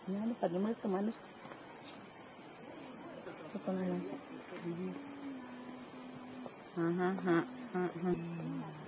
Ano, pag multo manos. Ito na lang. Ha ha ha ha ha.